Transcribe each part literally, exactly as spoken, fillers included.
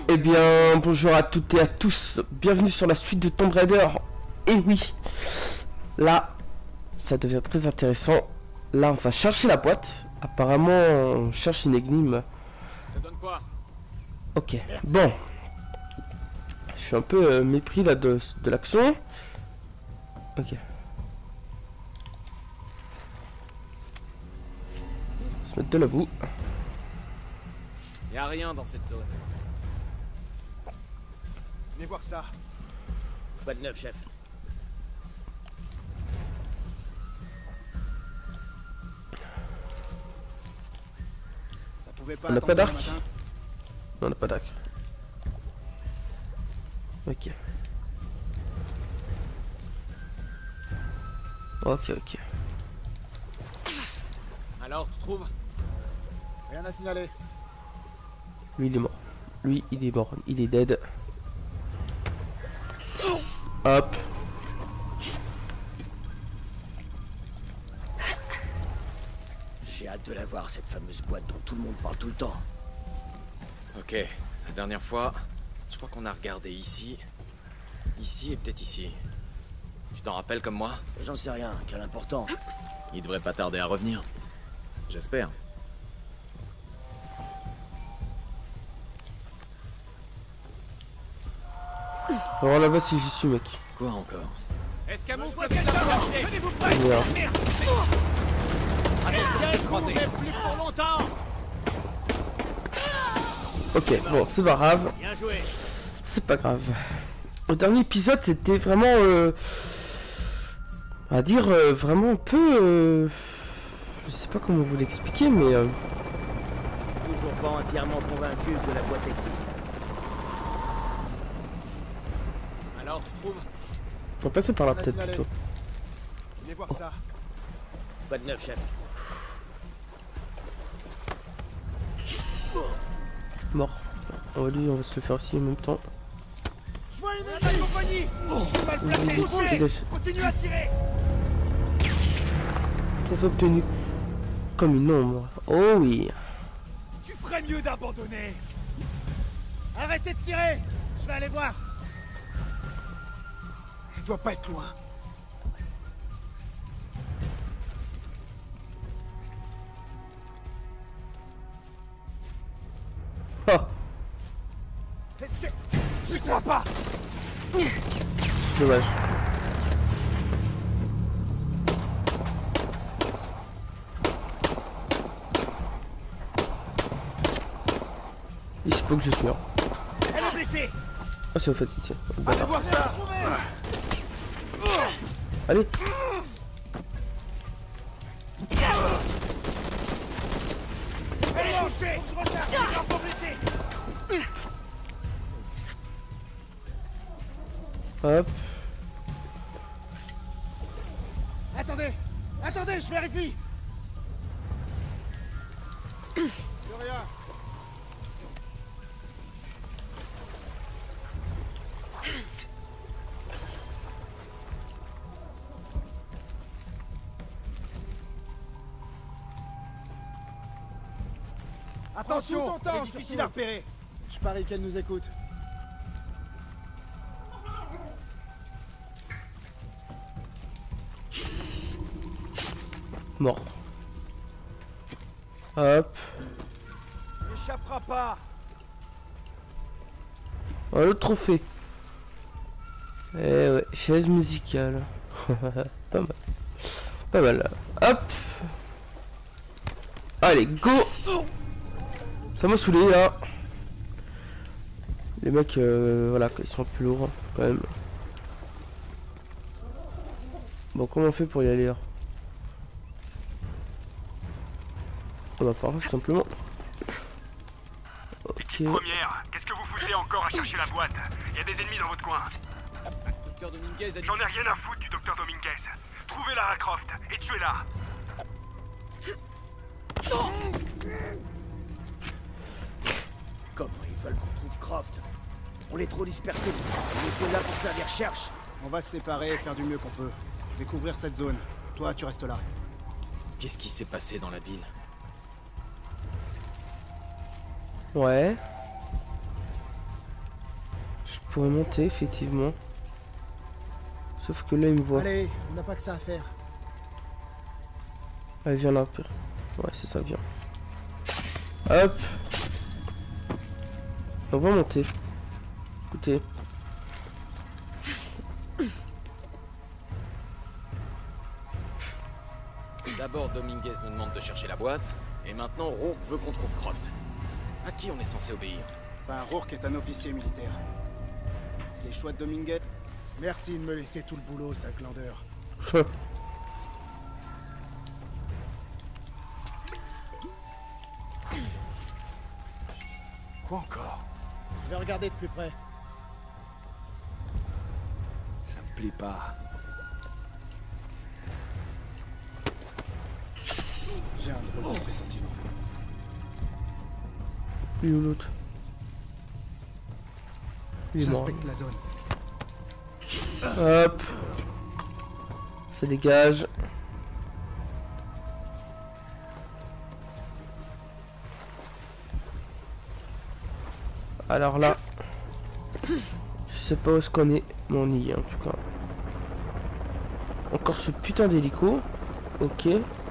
Eh bien, bonjour à toutes et à tous, bienvenue sur la suite de Tomb Raider. Et oui, là, ça devient très intéressant. Là, on va chercher la boîte. Apparemment, on cherche une énigme. Ça donne quoi? Ok, bon. Je suis un peu euh, mépris là de, de l'action. Ok. On va se mettre de la boue. Y'a rien dans cette zone. Venez voir ça. Pas de neuf, chef. Ça pouvait pas On n'a attendre pas d'arc? le matin. Non, on n'a pas d'arc. Ok. Ok, ok. Alors, tu trouves? Rien à signaler. Lui, il est mort. Lui, il est mort. Il est dead. Hop. J'ai hâte de la voir, cette fameuse boîte dont tout le monde parle tout le temps. Ok, la dernière fois, je crois qu'on a regardé ici, ici et peut-être ici. Tu t'en rappelles comme moi? J'en sais rien, quelle importance. Il devrait pas tarder à revenir. J'espère. Alors là-bas, si j'y suis, mec. Quoi encore? Escamoufle quelqu'un! Tenez-vous prêts! Merde. Merde! Attention, croisé! Plus pour longtemps! Ok, bon, c'est pas grave. Bien joué! C'est pas grave. Le dernier épisode, c'était vraiment, euh, à dire, euh, vraiment un peu, euh, je sais pas comment vous l'expliquer, mais euh, Toujours pas entièrement convaincu que la boîte existe. Alors, tu trouves? on va passer par là Rien à peut-être signaler. plutôt. Venez voir ça. Pas de neuf, chef. Mort. On va lui, on va se le faire aussi en même temps. Je vois une ennemi! Compagnie! Je suis mal placé! Touché! Dégage. Continue à tirer! Tout obtenu comme une ombre. Oh oui. Tu ferais mieux d'abandonner! Arrêtez de tirer! Je vais aller voir! Il doit pas être loin. Ah, C'est... J'y crois pas! dommage. Il se peut que je suis mort. Elle est blessée! Ah, c'est au fait ici. Allez voir ça. Allez. Elle est touchée! Je recharge! Je suis encore blessé! Hop. Attendez! Attendez, je vérifie! De rien. Attention, elle est difficile à repérer. Je parie qu'elle nous écoute. Mort. Hop. Il n'échappera pas. Oh, le trophée. Eh ouais, chaise musicale. Pas mal. Pas mal. Hop. Allez, go. Ça m'a saoulé là. Les mecs, euh, voilà, ils sont plus lourds quand même. Bon, comment on fait pour y aller là? On va par là, tout simplement. Ok. Première, qu'est-ce que vous foutez encore à chercher la boîte? Il y a des ennemis dans votre coin. Docteur Dominguez a dit... J'en ai rien à foutre du docteur Dominguez. Trouvez Lara Croft et tuez-la. Comment ils veulent qu'on trouve Croft? On est trop dispersés pour ça. On est que là pour faire des recherches. On va se séparer et faire du mieux qu'on peut. Découvrir cette zone. Toi, tu restes là. Qu'est-ce qui s'est passé dans la ville? Ouais. pourrait monter, effectivement. Sauf que là, il me voit. Allez, on n'a pas que ça à faire. Allez, viens là, pire. Ouais, c'est ça, viens. Hop. On va monter. Écoutez. D'abord, Dominguez nous demande de chercher la boîte, et maintenant Rourke veut qu'on trouve Croft. À qui on est censé obéir? Ben, Rourke est un officier militaire. Les choix de Dominguez. Merci de me laisser tout le boulot, sale glandeur. Quoi encore? Je vais regarder de plus près. Ça me plaît pas. J'ai un drôle de pressentiment. Lui ou l'autre? Il est mort. J'inspecte la zone. Hop. Ça dégage. Alors là, je sais pas où est-ce qu'on est, mais on y est en tout cas. Encore ce putain d'hélico. Ok.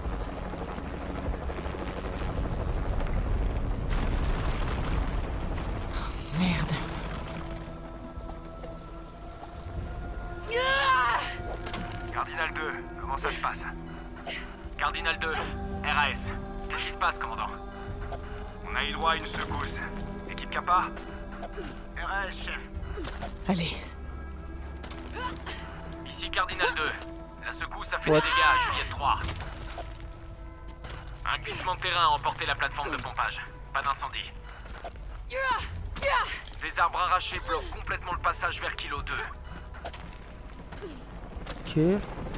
Merde. Cardinal deux, comment ça se passe? Cardinal deux, R A S. Qu'est-ce qui se passe, commandant? On a eu droit à une secousse. Équipe Kappa? R A S, chef. Allez. Ici Cardinal deux. La secousse a fait What? des dégâts à Juliette trois. Un glissement de terrain a emporté la plateforme de pompage. Pas d'incendie. Les arbres arrachés bloquent complètement le passage vers Kilo deux. Ok.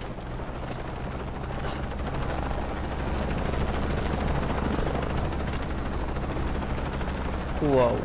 Waouh, waouh, waouh.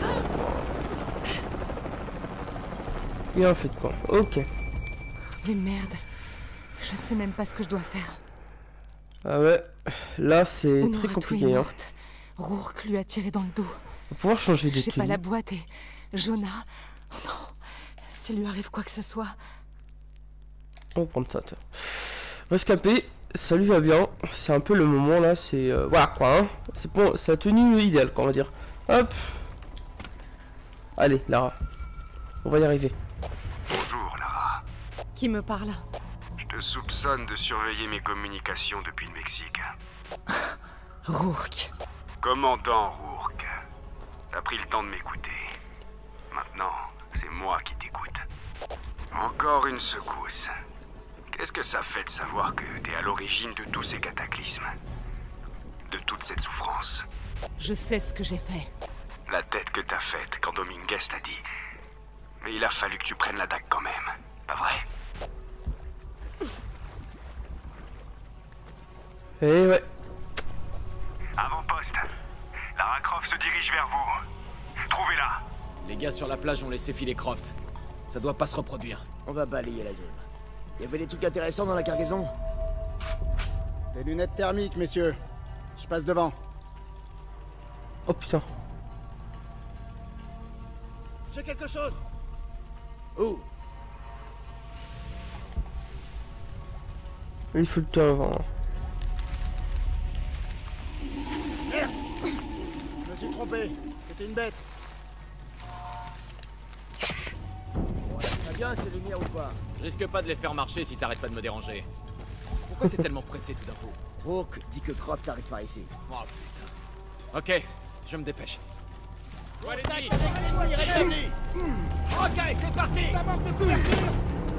Il a fait de quoi? Ok. Mais merde. Je ne sais même pas ce que je dois faire. Ah ouais, là c'est Honorato très est compliqué. Hein. morte. Rourke lui a tiré dans le dos. On va pouvoir changer de J'ai pas tenue. la boîte et... Jonah... Oh non. S'il lui arrive quoi que ce soit... On va prendre ça. Rescapé, ça lui va bien. C'est un peu le moment là, c'est... Euh, voilà quoi, hein. C'est bon, c'est la tenue idéale quoi, on va dire. Hop. Allez, Lara. On va y arriver. Bonjour, Lara. Qui me parle? Je te soupçonne de surveiller mes communications depuis le Mexique. Rourke. Commandant Rourke, t'as pris le temps de m'écouter. Maintenant, c'est moi qui t'écoute. Encore une secousse. Qu'est-ce que ça fait de savoir que t'es à l'origine de tous ces cataclysmes? De toute cette souffrance? Je sais ce que j'ai fait. La tête que t'as faite quand Dominguez t'a dit. Mais il a fallu que tu prennes la dague quand même, pas vrai? Eh ouais. Avant-poste. Lara Croft se dirige vers vous. Trouvez-la. Les gars sur la plage ont laissé filer Croft. Ça doit pas se reproduire. On va balayer la zone. Il y avait des trucs intéressants dans la cargaison? Des lunettes thermiques, messieurs. Je passe devant. Oh putain. J'ai quelque chose. Où? Il faut le temps avant. Hein. Merde! Je me suis trompé. C'était une bête. Bon, très bien, c'est lumière ou pas? Je risque pas de les faire marcher si t'arrêtes pas de me déranger. Pourquoi c'est tellement pressé tout d'un coup? Rourke dit que Croft arrive par ici. Oh putain. Ok, je me dépêche. Ok, c'est parti. Ça manque de couverture.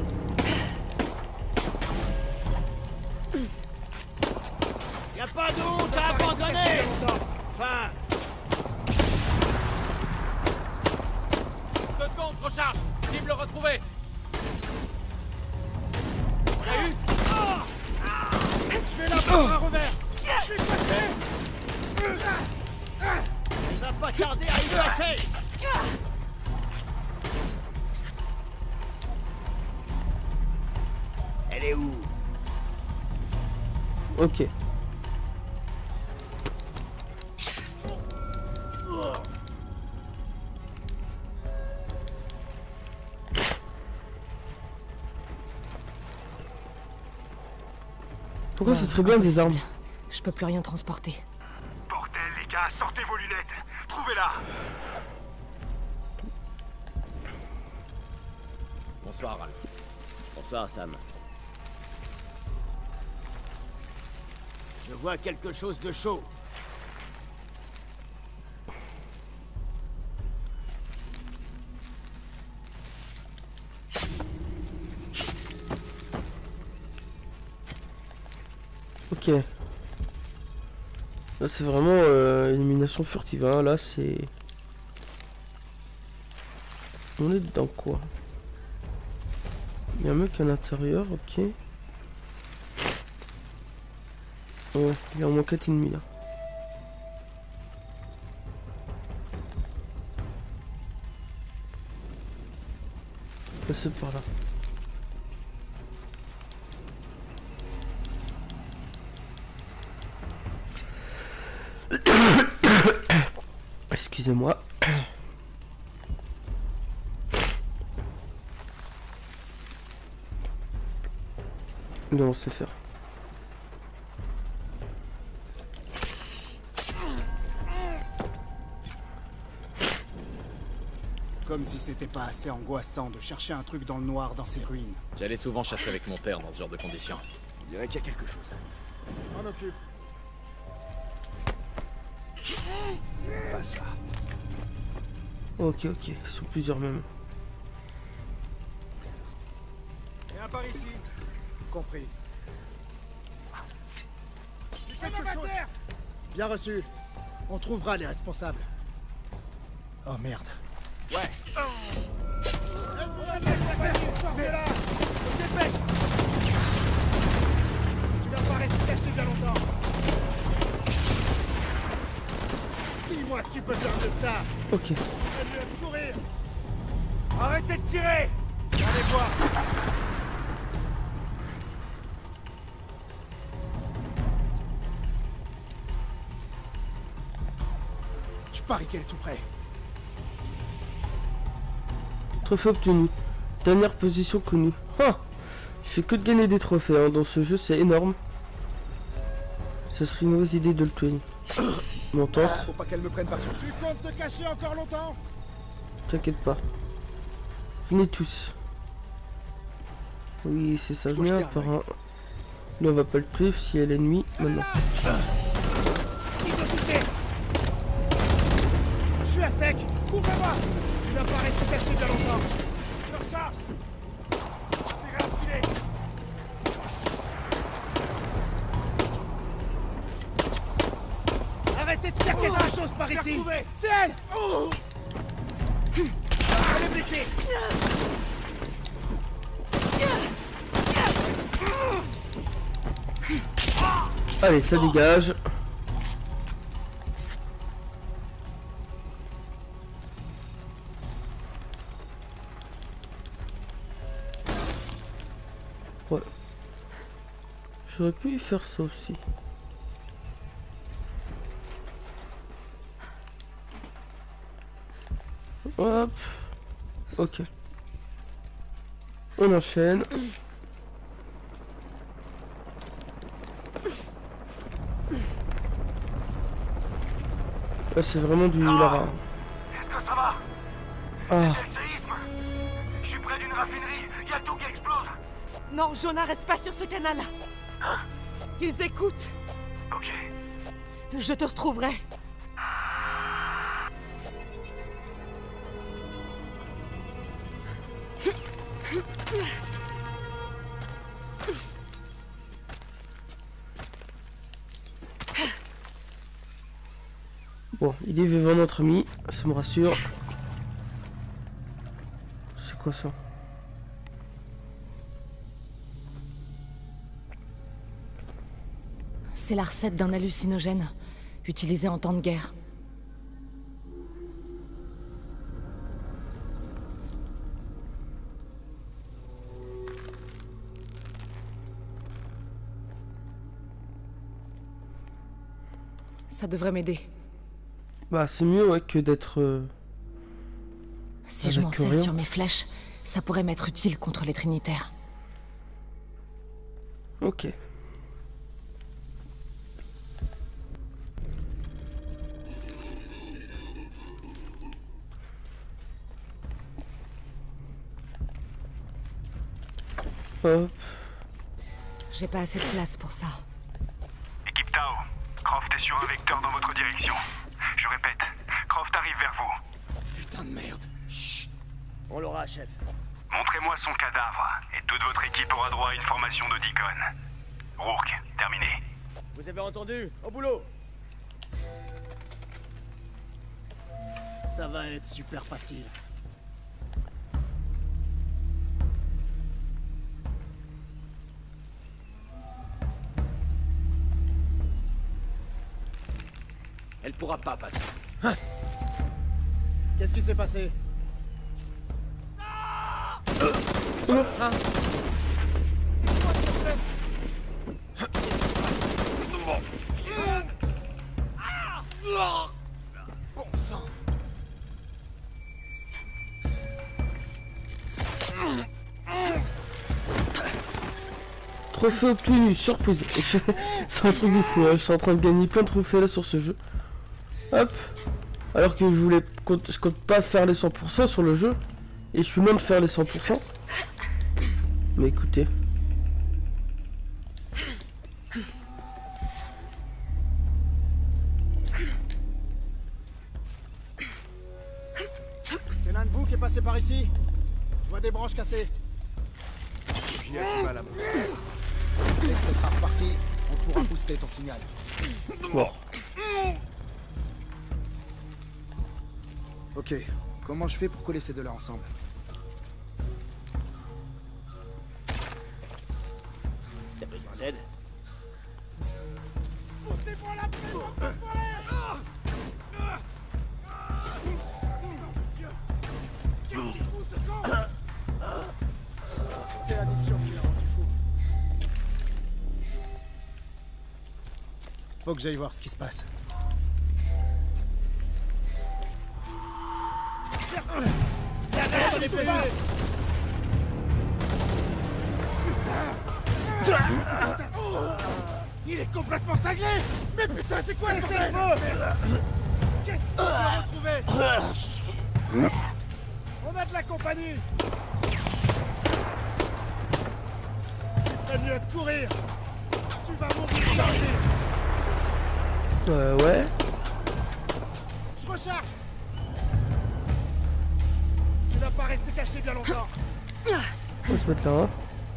Y'a pas d'eau, t'as abandonné. Enfin. Deux secondes, je recharge. Cible retrouvée. T'as eu? Je vais là pour un revers. Je suis coincé. Il va pas tarder à y passer. Elle est où? Ok. Pourquoi Non, ce serait bien des impossible. armes? Je peux plus rien transporter. Bordel, les gars, sortez vos lunettes. Trouvez-la. Bonsoir, Ralph. Bonsoir, Sam. Je vois quelque chose de chaud. Ok. Là c'est vraiment euh, élimination furtive, hein. Là c'est... On est dans quoi? Il y a un mec à l'intérieur, ok. Ouais, il y a au moins quatre ennemis là. Passer par là. Excusez-moi. Nous allons se faire. Comme si c'était pas assez angoissant de chercher un truc dans le noir dans ces ruines. J'allais souvent chasser avec mon père dans ce genre de conditions. Il dirait qu'il y a quelque chose. On occupe. Pas ça. Ok, ok, ils sont plusieurs même. Et un par ici. Compris. Quelque chose. Bien reçu. On trouvera les responsables. Oh merde. Ouais. Sortez-la! Dépêche! Tu vas pas rester caché bien longtemps! Dis-moi que tu peux faire mieux que ça! Ok. C'est mieux de courir! Arrêtez de tirer! Allez voir! Je parie qu'elle est tout près. Trophée obtenu. Dernière position connue. Ah, je fais que de gagner des trophées hein. Dans ce jeu, c'est énorme. Ce serait une mauvaise idée de le tuer. Mon tente. Faut pas qu'elle me prenne par surprise. Tu comptes te cacher encore longtemps? T'inquiète pas. Venez tous. Oui, c'est ça. Je dois Viens jeter un par un. Là, on va pas le tuer si elle est l'ennemi. Maintenant. Il faut toucher! Je suis à sec! Couvre-moi! Tu vas pas rester caché bien longtemps! Sur ça! Tirez à filet! Arrêtez de faire quelque chose par ici! C'est elle! Elle est blessée! Allez, ça dégage. Ouais. J'aurais pu y faire ça aussi. Hop. Ok. On enchaîne. Là c'est vraiment du lava. Est-ce que ça va? Ah. C'est le séisme. Je suis près d'une raffinerie. Il y a tout qui explose. Non, Jonah, reste pas sur ce canal. Ils écoutent. Ok. Je te retrouverai. Bon, il est vivant notre ami, ça me rassure. C'est quoi ça? C'est la recette d'un hallucinogène, utilisé en temps de guerre. Ça devrait m'aider. Bah c'est mieux ouais, que d'être... Euh... Si je m'en Avec sers rien. sur mes flèches, ça pourrait m'être utile contre les Trinitaires. Ok. Hop. J'ai pas assez de place pour ça. Équipe Tao, Croft est sur un vecteur dans votre direction. Je répète, Croft arrive vers vous. Putain de merde. Chut. On l'aura, chef. Montrez-moi son cadavre, et toute votre équipe aura droit à une formation de Deacon. Rourke, terminé. Vous avez entendu? Au boulot. Ça va être super facile. Elle pourra pas passer. Qu'est-ce qui s'est passé? Hein? Bon sang. Trophée obtenu, surprise. C'est un truc de fou, hein. Je suis en train de gagner plein de trophées là sur ce jeu. Hop. Alors que je voulais, je compte pas faire les cent pour cent sur le jeu. Et je suis loin de faire les cent pour cent. Mais écoutez. C'est l'un de vous qui est passé par ici? Je vois des branches cassées. J'y ai du mal à me souvenir. Dès que ce sera reparti, on pourra booster ton signal. Bon. Ok, comment je fais pour coller ces deux-là ensemble? T'as besoin d'aide? Foutez-moi la paix, mon frère! Qu'est-ce qu'il fout, ce con? C'est la mission qui l'a rendu fou. Faut que j'aille voir ce qui se passe. Regardez, les bébés! Il est complètement cinglé! Mais putain, c'est quoi ce bordel? Qu'est-ce qu'on a retrouvé? On a de la compagnie! Il ferait mieux de courir! Tu vas mourir aujourd'hui! Euh, ouais. Je recharge! Tu vas pas rester caché bien longtemps! On va se mettre là. Hein.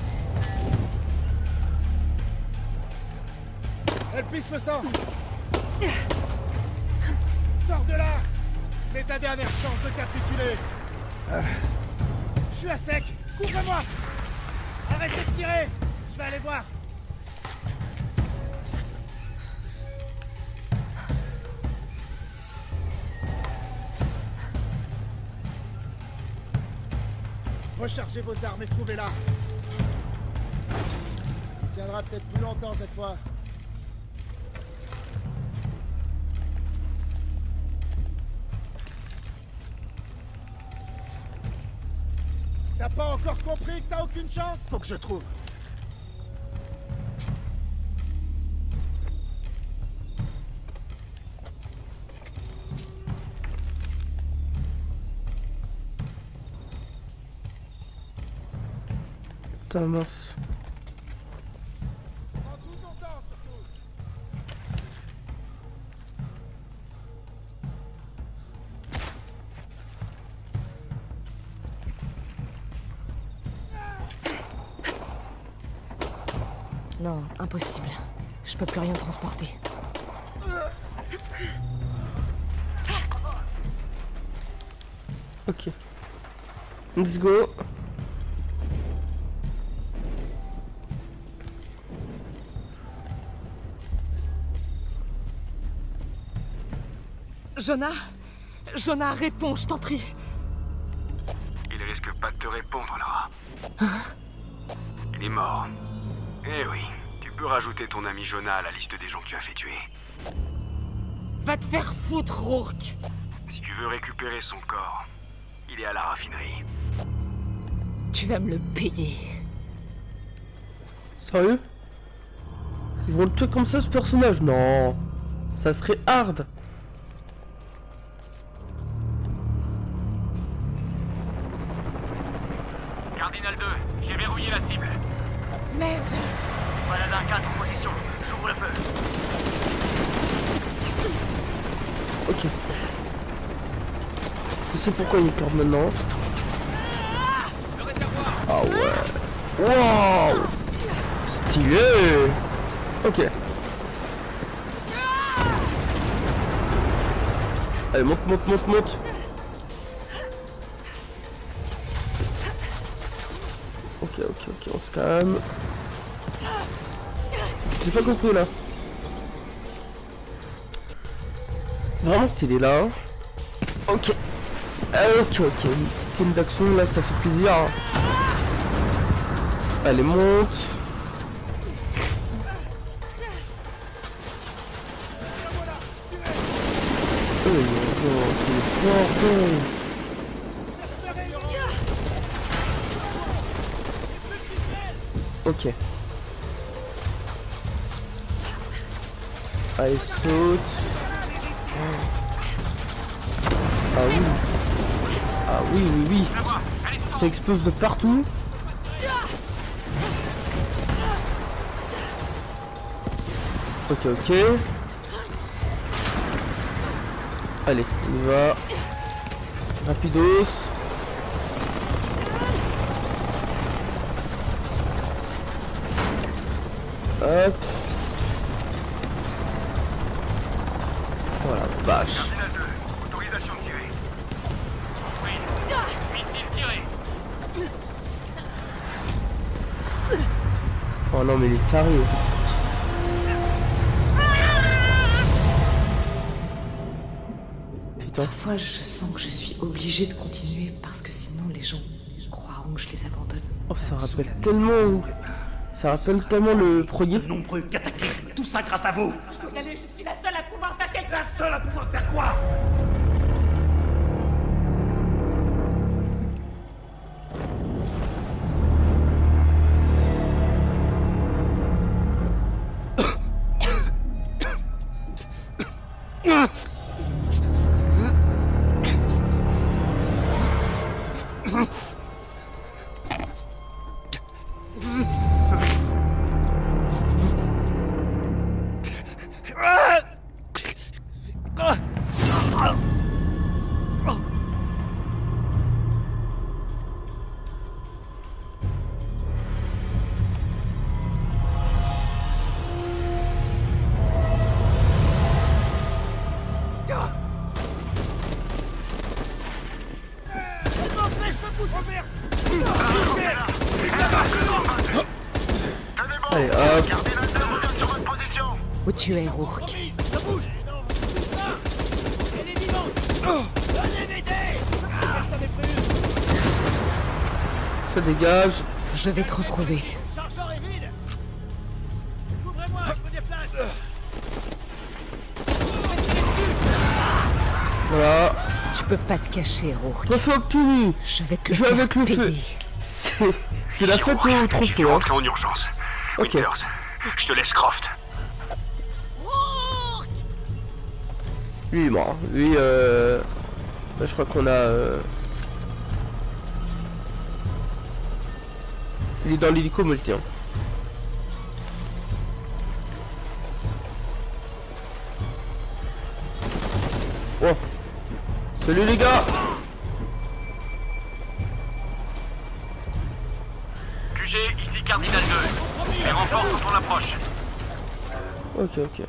Elle pisse le sang! Sors de là! C'est ta dernière chance de capituler! Je suis à sec! Couvre-moi! Arrêtez de tirer! Je vais aller voir! Rechargez vos armes et trouvez-la! Tiendra peut-être plus longtemps cette fois. T'as pas encore compris que t'as aucune chance? Faut que je trouve. Putain mince. Prends tout ton temps surtout! Non, impossible. Je peux plus rien transporter. Ok. Let's go. Jonah Jonah, réponds, je t'en prie. Il risque pas de te répondre, Lara. Hein? Il est mort. Eh oui, tu peux rajouter ton ami Jonah à la liste des gens que tu as fait tuer. Va te faire foutre, Rourke. Si tu veux récupérer son corps, il est à la raffinerie. Tu vas me le payer. Sérieux? Ils vont le tuer comme ça, ce personnage? Non. Ça serait hard. Cardinal deux, j'ai verrouillé la cible. Merde. Paladin quatre en position. J'ouvre le feu. Ok. Je sais pourquoi il corde maintenant. Ah ouais. Wow. Stylé. Ok. Allez, monte, monte, monte, monte. Ok, ok, ok, on se calme. J'ai pas compris là. Vraiment stylé là. Ok. Ah, ok, ok. Une petite scène d'action là, ça fait plaisir. Allez, monte. Oh, c'est fort. Ok. Allez, saute. Ah oui. Ah oui, oui, oui. Ça explose de partout. Ok, ok. Allez, on y va. Rapidos. Hop. Voilà, vache. Autorisation de tirer. Missile tiré. Oh non, mais il est taré. Putain. Parfois, je sens que je suis obligée de continuer parce que sinon les gens croiront que je les abandonne. Oh, ça rappelle tellement. Ça rappelle tellement le premier. De nombreux cataclysmes, tout ça grâce à vous. Je dois y aller, je suis la seule à pouvoir faire quelque chose. La seule à pouvoir faire quoi? Allez, hop. Où tu es, Rourke? Ça dégage. Je vais te retrouver. Voilà. Tu peux pas te cacher, Rourke. Trophée obtenu. Je vais te le Joue faire avec le feu. payer. C'est c'est la Ici, fête Rourke. au J'ai trophée. dû Hein. rentrer en urgence. Ok. Winters, je te laisse Croft. Lui il est mort. Lui euh... Là, je crois qu'on a... Euh... Il est dans l'hélico multi. Hein. Oh. Salut les gars. Q G, ici Cardinal deux. Les renforts sont en approche. Ok, ok.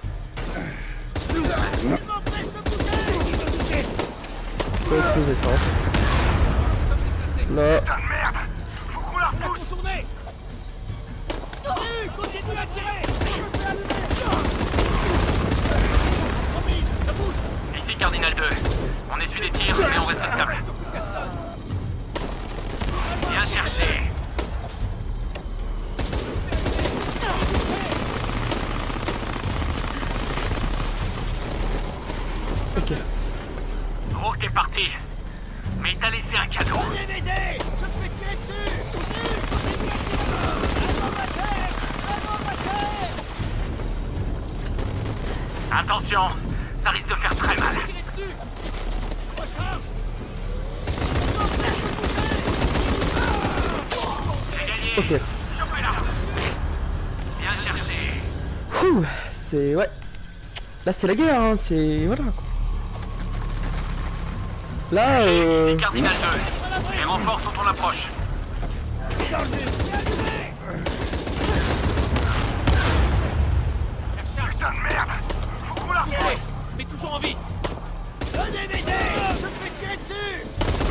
Faut exploser ça. Là. Ah merde! Faut qu'on la repousse! Continue à tirer. Ici Cardinal deux. On essuie des tirs, mais on reste stable. Bien cherché. Ok. Rourke est parti. Mais il t'a laissé un cadeau. Venez m'aider. Je me fais tirer dessus. Continue à tirer. Avant ma tête. Avant ma tête. Attention, ça risque de faire très mal. Tirez dessus. Recharge. J'ai gagné. Ok. Chopez-la. Ouh, c'est... ouais. Là c'est la guerre, hein, c'est... voilà quoi. Là, euh... Ici Cardinal deux. Les renforts sont en approche. Putain de merde! Faut qu'on la repousse! Mais toujours en vie. Venez m'aider! Je me fais tirer dessus!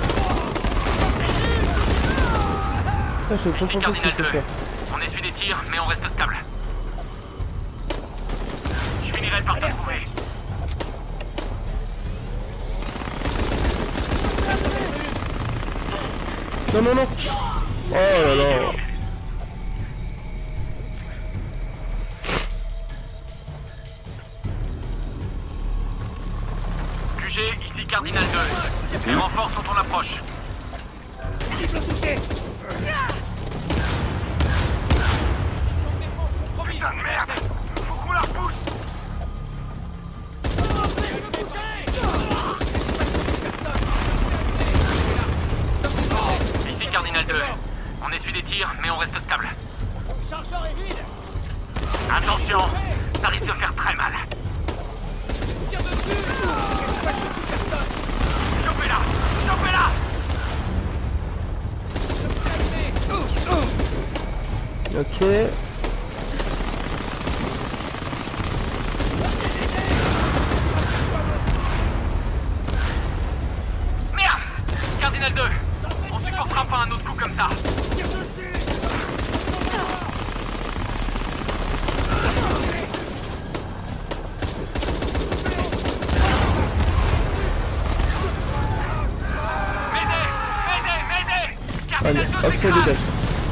Ah, je comprends Ici pas ce qu'il Cardinal faut deux. faire. On essuie des tirs, mais on reste stable. Je finirai par te trouver. Non, non, non. Oh là là. Q G, ici Cardinal deux. Les renforts sont en approche. Cible touchée! Putain de merde! Faut qu'on la repousse! Ici Cardinal deux. On essuie des tirs, mais on reste stable. Son chargeur est vide! Attention, ça risque de faire très mal. Tire dessus! Chopez-la! Chopez-la! Ok. Merde! Cardinal deux, on supportera pas un autre coup comme ça. Tire dessus! M'aidez! M'aidez! M'aidez! Allez, Cardinal deux hop, ça s'écrase! dégage.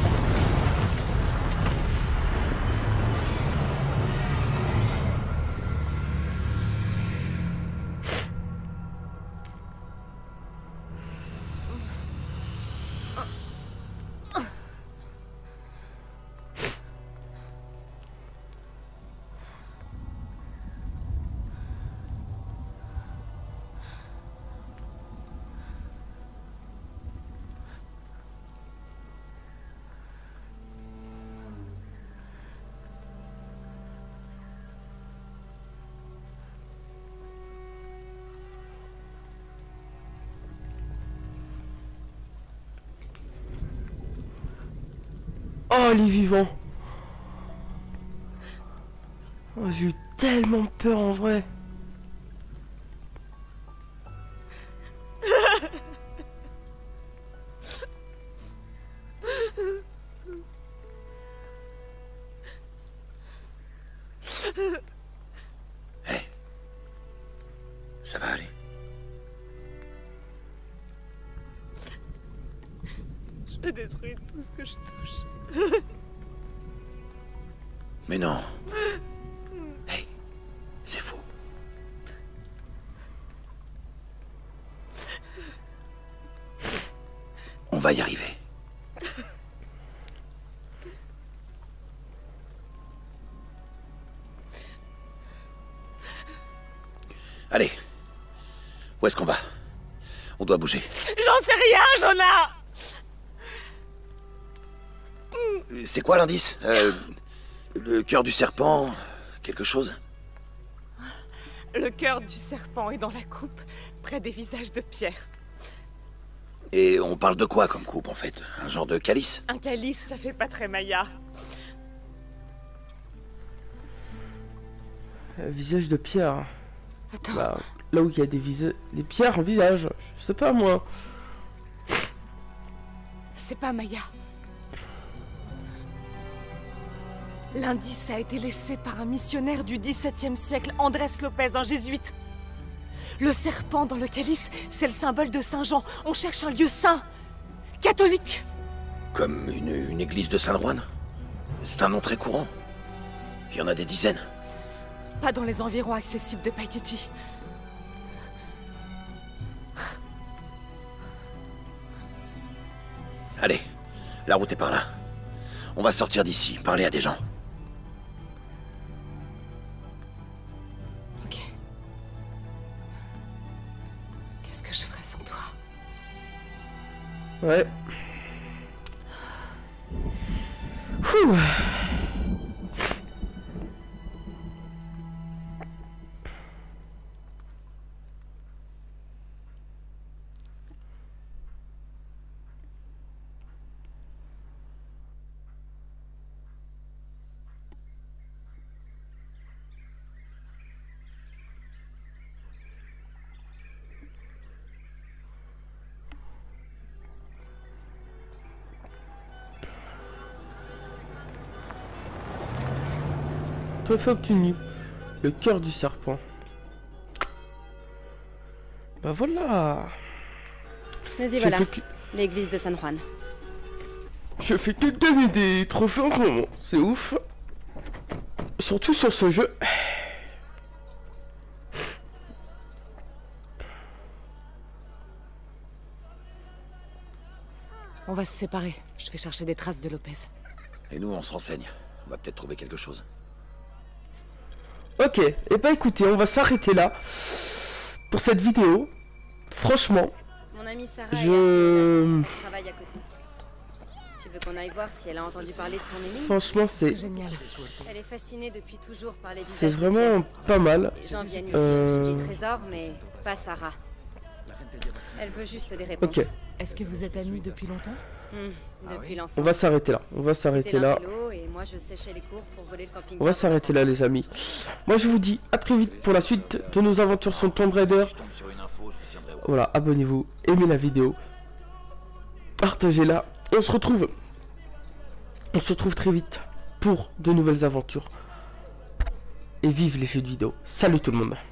Oh, les vivants. Oh, j'ai eu tellement peur en vrai. Hey. Ça va aller. Je détruis tout ce que je touche. Mais non. Hey, c'est faux. On va y arriver. Allez. Où est-ce qu'on va? On doit bouger. J'en sais rien, Jonah! C'est quoi l'indice? euh, Le cœur du serpent... quelque chose? Le cœur du serpent est dans la coupe, près des visages de Pierre. Et on parle de quoi comme coupe, en fait? Un genre de calice? Un calice, ça fait pas très Maya. Euh, visage de pierre. Attends, Bah, là où il y a des visages, des pierres en visage. Je sais pas moi. c'est pas Maya. L'indice a été laissé par un missionnaire du dix-septième siècle, Andrés Lopez, un jésuite. Le serpent dans le calice, c'est le symbole de Saint Jean. On cherche un lieu saint, catholique. Comme une, une église de Saint-Juan? C'est un nom très courant. Il y en a des dizaines. Pas dans les environs accessibles de Paititi. Allez, la route est par là. On va sortir d'ici, parler à des gens. Ok. Qu'est-ce que je ferais sans toi? Ouais. Ouh. Trophée obtenu. Le cœur du serpent. Bah voilà. Nous y Je voilà. fais que... L'église de San Juan. Je fais que gagner des trophées en ce moment. C'est ouf. Surtout sur ce jeu. On va se séparer. Je vais chercher des traces de Lopez. Et nous, on se renseigne. On va peut-être trouver quelque chose. Ok, et eh bah écoutez, on va s'arrêter là pour cette vidéo. Franchement, Mon amie Sarah je... elle travaille à côté. Tu veux qu'on aille voir si elle a entendu parler de ton énigme? Franchement, C'est c'est génial. Elle est fascinée depuis toujours par les c'est visages de vraiment Pierre. pas mal. Les gens viennent ici Euh, chercher des trésors, mais pas Sarah. Elle veut juste des réponses. Ok, Est-ce que vous êtes amis depuis longtemps? Hmm, depuis l'enfance. on va s'arrêter là. On va s'arrêter C'était là. l'intello et moi je séchais les cours pour voler le camping. On va s'arrêter là, les amis. Moi, je vous dis à très vite pour la suite de nos aventures sur Tomb Raider. Si je tombe sur une info, je vous tiendrai au Voilà, abonnez-vous, aimez la vidéo, partagez-la. Et on se retrouve. On se retrouve très vite pour de nouvelles aventures. Et vive les jeux de vidéo. Salut tout le monde.